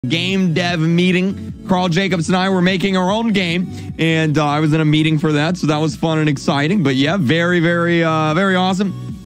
game dev meeting. Carl Jacobs and I were making our own game, and I was in a meeting for that, so that was fun and exciting. But yeah, very, very awesome.